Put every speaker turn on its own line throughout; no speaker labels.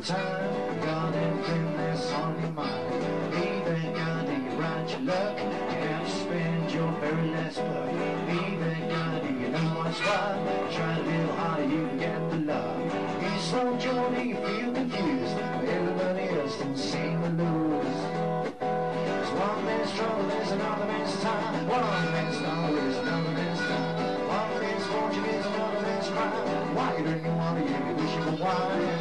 summertime, got everything that's on your mind. Hey there, God, do you ride your luck? You have to spend your very last buck. Hey there, God, do you know what's right? Try to live harder, you can get the love. In slow journey, you feel confused, but everybody else don't seem to lose. 'Cause one man's trouble is another man's time. One man's dollar is another man's time. One man's fortune is another man's crime. Why you drinking water, you be wishing for wine.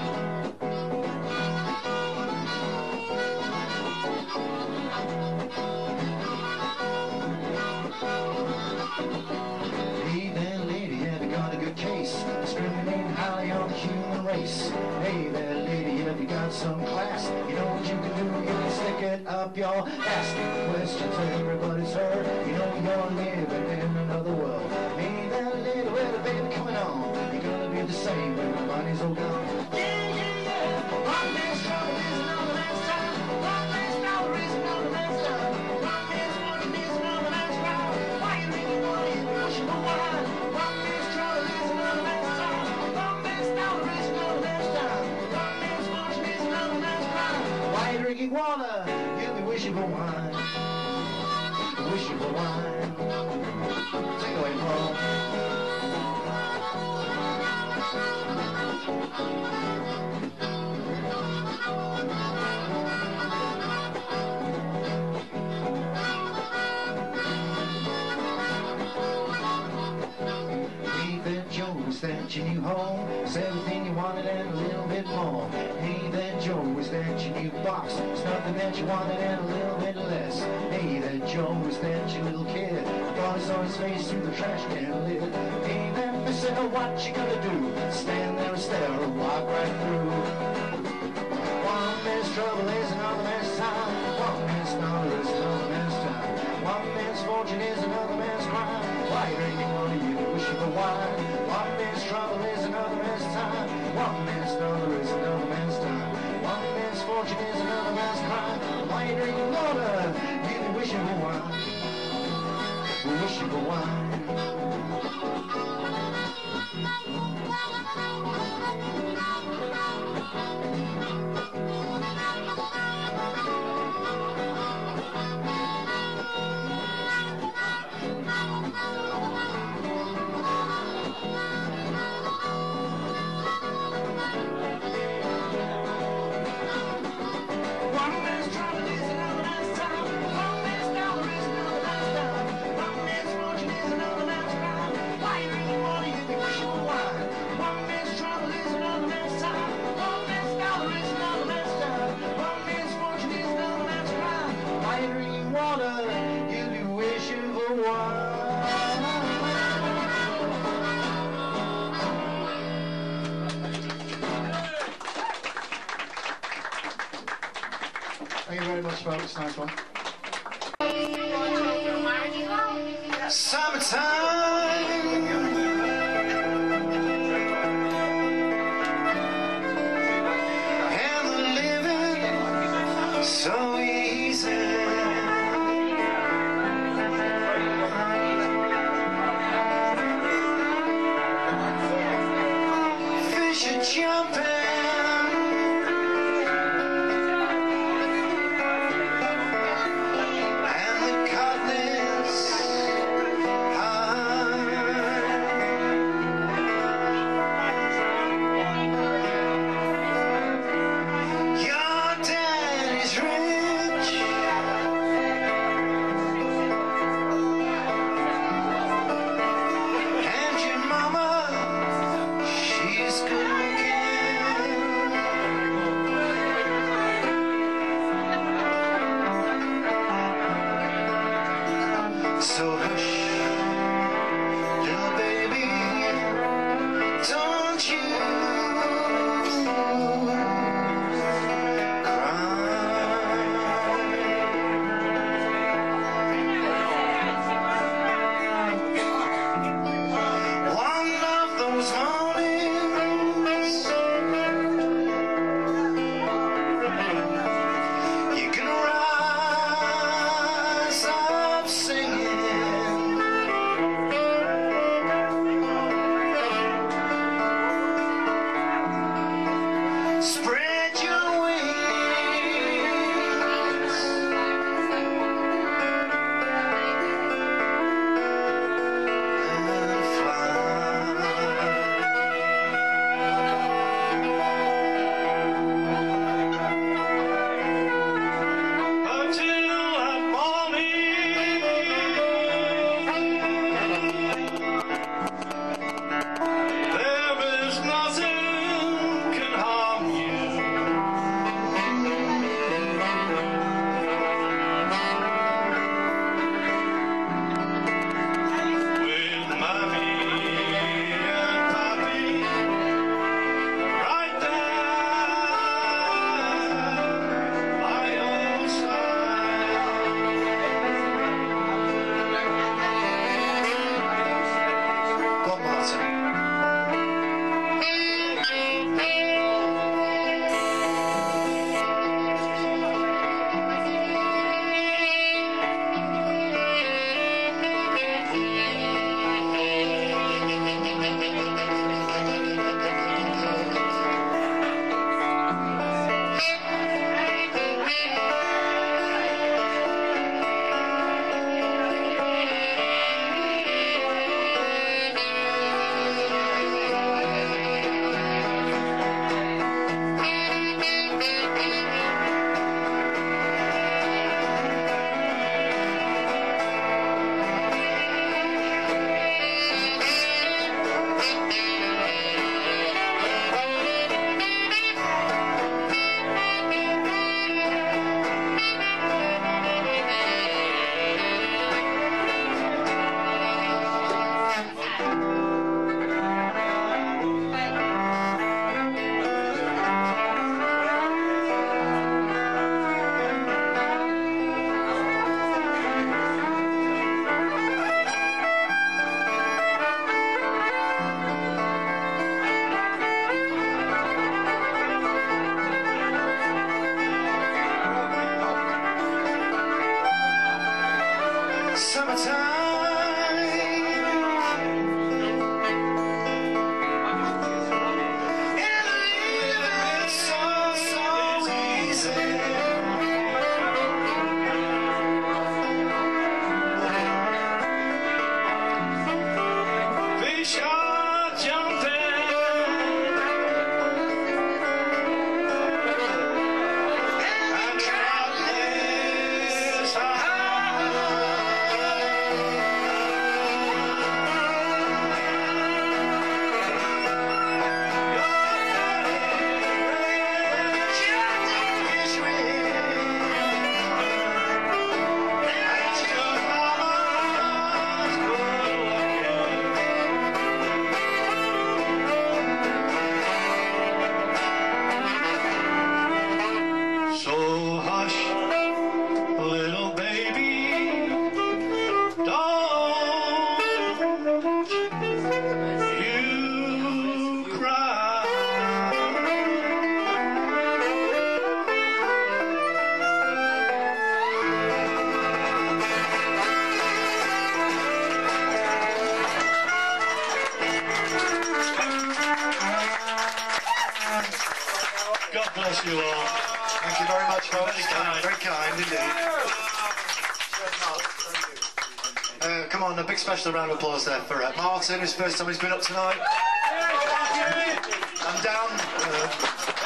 Hey there, lady, have you got a good case? Discriminating highly on the human race. Hey there, lady, have you got some class? You know what you can do? You can stick it up your ass. Questions everybody's heard. You know you're living in another world. Hey there, lady, where the baby coming on? You're gonna be the same when the money's all gone. Yeah, yeah, yeah. One man's trouble is another man's time. One man's dollar is another man's time. One man's fortune is another man's crime. Why you drinking water, you pushing for wine? One man's trouble is another man's time. One man's dollar is another man's time. One man's fortune is another man's crime. Why you drinking water? You'll be wishing for wine. Wishing for wine. Take it away, Paul. Hey there, Joe, is that your new home? Is everything you wanted and a little bit more? Hey there, Joe, is that your new box? It's nothing that you wanted and a little bit less. Hey there, Joe, is that your little kid? Thought I saw his face through the trash can lid. Hey there, mister, what you gonna do? Stand there and stare or walk right through? One man's trouble is another man's time. One man's dollar is another man's time. One man's fortune is another man's crime. Why you drinking water, you be wishing for wine? One man's trouble is another man's time. One man's dollar is another man's time. One man's fortune is another man's crime. Why you drinking water, you be wishing for wine? Wishing for wine.
Thank you very much, folks. Nice one.
Summertime, and the living so easy. Fish are jumping.
God bless you all.
Thank you very much, folks.
Very kind
indeed. Come on, a big special round of applause there for Martin. It's the first time he's been up tonight. I'm down.